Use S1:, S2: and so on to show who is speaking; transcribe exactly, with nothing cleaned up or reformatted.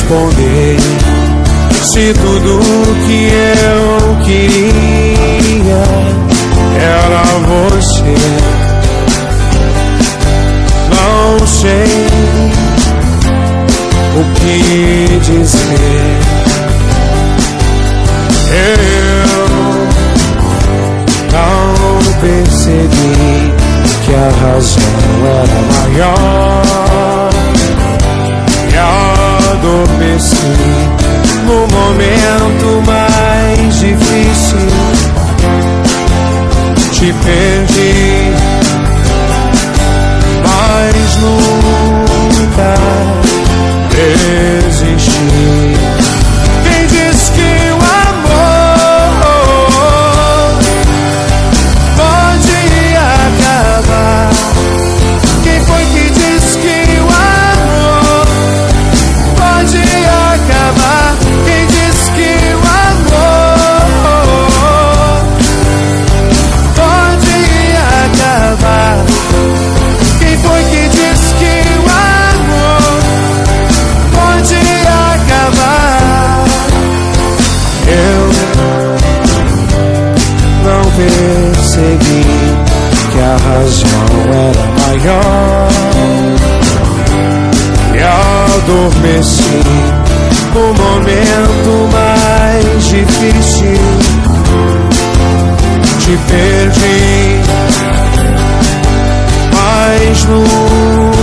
S1: responder se tudo que eu queria era você? Não sei o que dizer. Eu não percebi que a razão era maior e adormeci no momento mais difícil. Te perdi, mas nunca desisti. Quem diz que o amor pode acabar? Quem foi que disse que o amor pode acabar? Quem disse que o amor pode acabar? Quem foi que disse que o amor pode acabar? Eu não percebi que a razão era maior e adormeci no momento mais difícil. Te perdi, mas nunca